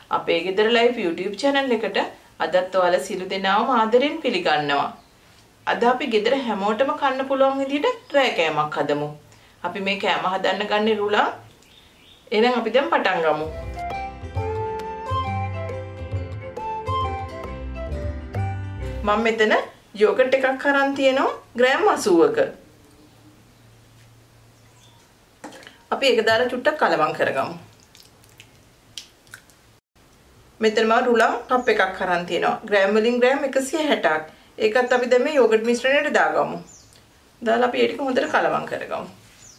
අපේ ගෙදර live YouTube channel එකට අදත් ඔයාලා සියලු දෙනාම ආදරෙන් පිළිගන්නවා. අද අපි ගෙදර හැමෝටම කන්න පුළුවන් විදිහට ඩ්‍රයි කෑමක් හදමු. අපි මේ කෑම හදන්න ගන්නේ රුලා. එහෙනම් අපි දැන් පටන් ගමු. මම මෙතන යෝගට් එකක් අරන් තියෙනවා ග්‍රෑම් 80ක. අපි ඒක දාලා චුට්ටක් කලවම් කරගමු. මෙතන මම රුලා කප් එකක් අරන් තියෙනවා. ග්‍රෑම් වලින් ග්‍රෑම් 160ක්. ඒකත් අපි දැන් මේ යෝගට් මිශ්‍රණයට දාගමු. දාලා අපි ඒක හොඳට කලවම් කරගමු.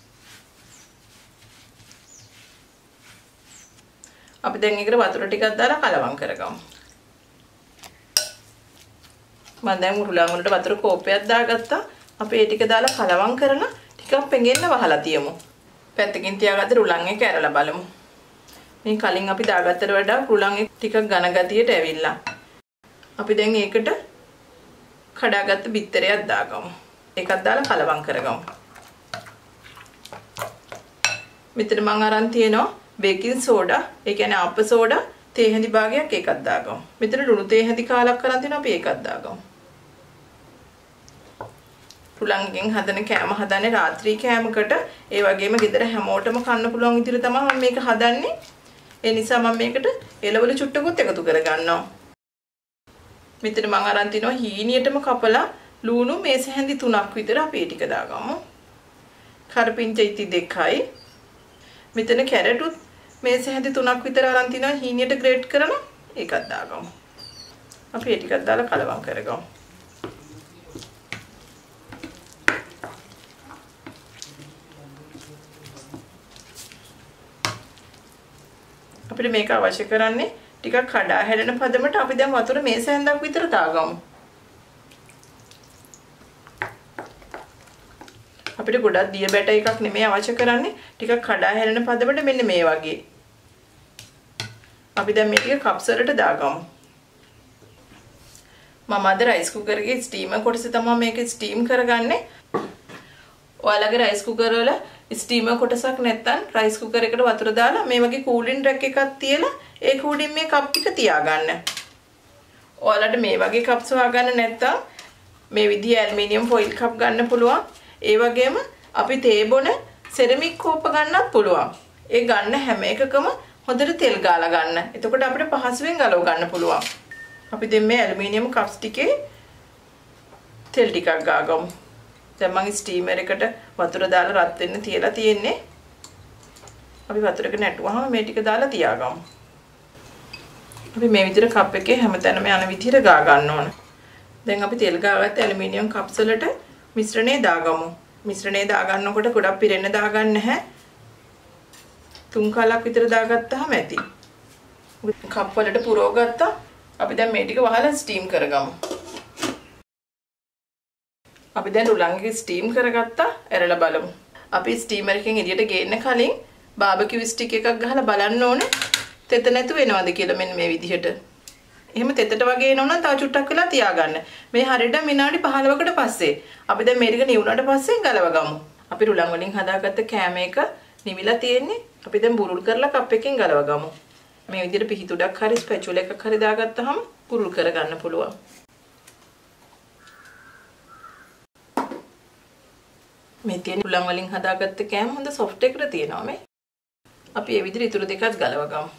අපි දැන් ඒකට වතුර ටිකක් දාලා කලවම් කරගමු. මම දැන් රුලා වලට වතුර කෝපයක් දාගත්තා. අපි ඒ ටික දාලා කලවම් කරලා ටිකක් පෙඟෙන්න වහලා තියමු. පැත්තකින් තියාගත්ත රුලන් එක ඇරලා බලමු. මේ කලින් අපි දාගත්තට වඩා රුලන් එක ටිකක් ඝන ගතියට ඇවිල්ලා. අපි දැන් ඒකට කඩාගත්ත බිත්තරයක් දාගමු. ඒකත් දාලා කලවම් කරගමු. මෙතන මම අරන් තියෙනවා බේකින් සෝඩා, ඒ කියන්නේ අප සෝඩා තේ හැඳි භාගයක් ඒකත් දාගමු. මෙතන ලුණු තේ හැඳි කාලක් කරන් තියෙනවා අපි ඒකත් දාගමු. රුලන්ගෙන් හදන කෑම හදන්නේ රාත්‍රී කෑමකට. ඒ වගේම ගෙදර හැමෝටම කන්න පුළුවන් විදිහට තමයි මම මේක හදන්නේ. ඒ නිසා මම මේකට එළවලු චුට්ටකුත් එකතු කරගන්නවා. මෙතන මම අරන් තිනවා හීනියටම කපලා ලුණු මේස හැඳි 3ක් විතර අපි ඒ ටික දාගමු. කරපිංචා ඉති 2යි. මෙතන කැරටුත් මේස හැඳි 3ක් විතර අරන් තිනවා හීනියට ග්‍රේට් කරලා ඒකත් දාගමු. අපි ඒ ටිකක් දාලා කලවම් කරගමු. අපිට මේක අවශ්‍ය කරන්නේ ටිකක් කඩා හැලෙන පදමට අපි දැන් වතුර මේස හැන්දක් විතර දාගමු. අපිට ගොඩක් දිය බැට එකක් නෙමෙයි අවශ්‍ය කරන්නේ ටිකක් කඩා හැලෙන පදමට මෙන්න මේ වගේ. අපි දැන් මේ ටික කප්ස් වලට දාගමු. මම අද රයිස් කුකර් එකේ ස්ටීමර් කොටස තමයි මේක ස්ටීම් කරගන්නේ. ඔයාලගේ රයිස් කුකර් වල ස්ටීමර් කොටසක් නැත්නම් රයිස් කුකර් එකට වතුර දාලා මේ වගේ කූලින් රැක් එකක් තියලා ඒ කූඩින් මේ කප් ටික තියාගන්න. ඔයාලට මේ වගේ කප්ස් හොයාගන්න නැත්නම් මේ විදිහේ ඇලුමිනියම් ෆොයිල් කප් ගන්න පුළුවන්. ඒ වගේම අපි තේ බොන සෙරමික් කෝප ගන්නත් පුළුවන්. ඒ ගන්න හැම එකකම හොඳට තෙල් ගාලා ගන්න. එතකොට අපිට පහසුවෙන් ගලව ගන්න පුළුවන්. අපි දැන් මේ ඇලුමිනියම් කප්ස් ටිකේ තෙල් ටිකක් ගාගමු. දැන් මම ස්ටීමර් එකට වතුර දාලා රත් වෙන්න තියලා තියෙන්නේ. අපි වතුරක නැටුවාම මේ ටික දාලා තියාගමු. අපි මේ විදිහට කප් එකේ හැමතැනම යන විදිහට ගා ගන්න ඕන. දැන් අපි තෙල් ගාගත්ත ඇලුමිනියම් කප්ස් වලට මිශ්‍රණය දාගමු. මිශ්‍රණය දාගන්නකොට ගොඩක් පිරෙන්න දාගන්න නැහැ. 3 කලක් විතර දාගත්තාම ඇති. කප් වලට පුරව ගත්තා. අපි දැන් මේ ටික වහලා ස්ටීම් කරගමු. අපි දැන් රුලන් එක ස්ටීම් කරගත්තා. ඇරලා බලමු. අපි ස්ටීමර් එකෙන් එළියට ගේන්න කලින් බාබකියු ස්ටික් එකක් ගහලා බලන්න ඕනේ. තෙත නැතු වෙනවද කියලා මෙන්න මේ විදිහට. එහෙම තෙතට වගේ එනවනම් තව චුට්ටක් වෙලා තියාගන්න. මේ හරියට විනාඩි 15කට පස්සේ අපි දැන් මේ ටික නිවුණාට පස්සේ ගලව ගමු. අපි රුලන් වලින් හදාගත්ත කෑම එක නිවිලා තියෙන්නේ. අපි දැන් බුරුල් කරලා කප් එකෙන් ගලව ගමු. මේ විදිහට පිහිතුඩක් හරි ස්පැචුලා එකක් හරි දාගත්තාම බුරුල් කරගන්න පුළුවන්. මේ තියෙන රුලන් වලින් හදාගත්ත කෑම හොඳ සොෆ්ට් එකට තියෙනවා මේ. අපි මේ විදිහට ඉතුරු දෙකත් ගලව ගමු.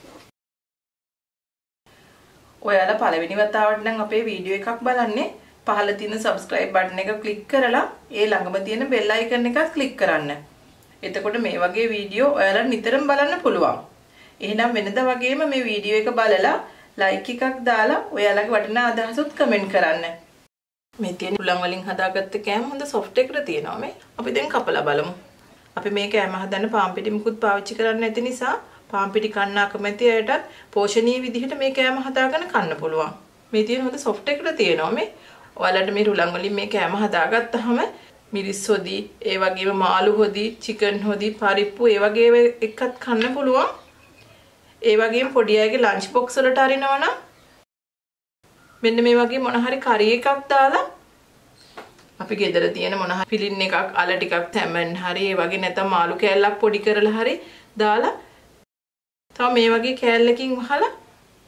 ඔයාලා පළවෙනි වතාවට නම් අපේ වීඩියෝ එකක් බලන්නේ පහළ තියෙන subscribe button එක click කරලා ඒ ළඟම තියෙන bell icon එකත් click කරන්න. එතකොට මේ වගේ වීඩියෝ ඔයාලා නිතරම බලන්න පුළුවන්. එහෙනම් වෙනදා වගේම මේ වීඩියෝ එක බලලා like එකක් දාලා ඔයාලගේ වටිනා අදහසුත් comment කරන්න. මේ තියෙන රුලන් වලින් හදාගත්ත කෑම හොඳ soft එකට තියෙනවා මේ. අපි දැන් කපලා බලමු. අපි මේ කෑම හදන්න පාන් පිටි මුකුත් පාවිච්චි කරන්නේ නැති නිසා පාන් පිටි කන්න අකමැති අයටත් පෝෂණීය විදිහට මේ කෑම හදාගෙන කන්න පුළුවන්. මේ තියෙන හොඳ soft එකට තියෙනවා මේ. ඔයාලට මේ රුලන් වලින් මේ කෑම හදාගත්තාම මිරිස් හොදි, ඒ වගේම මාළු හොදි, චිකන් හොදි, පරිප්පු ඒ වගේ එකක් කන්න පුළුවන්. ඒ වගේම පොඩි අයගේ ලන්ච් බොක්ස් වලට අරිනවනම් මෙන්න මේ වගේ මොන හරි කරි එකක් දාලා අපි ගෙදර තියෙන මොන හරි පිලින් එකක් අල ටිකක් තැම්බෙන්න හරි ඒ වගේ නැත්නම් මාළු කෑල්ලක් පොඩි කරලා හරි දාලා තව මේ වගේ කෑල්ලකින් වහලා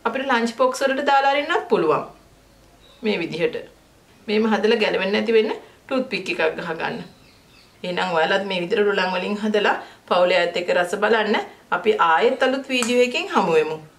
අපිට ලන්ච් බොක්ස් වලට දාලා අරින්නත් පුළුවන්. මේ විදිහට. මේම හදලා ගැලවෙන්නේ නැති වෙන්න ටූත් පික් එකක් ගහගන්න. එහෙනම් ඔයාලත් මේ විදිහට රුලන් වලින් හදලා පවුලේ අයත් එක්ක රස බලන්න. අපි ආයෙත් අලුත් වීඩියෝ එකකින් හමු වෙමු.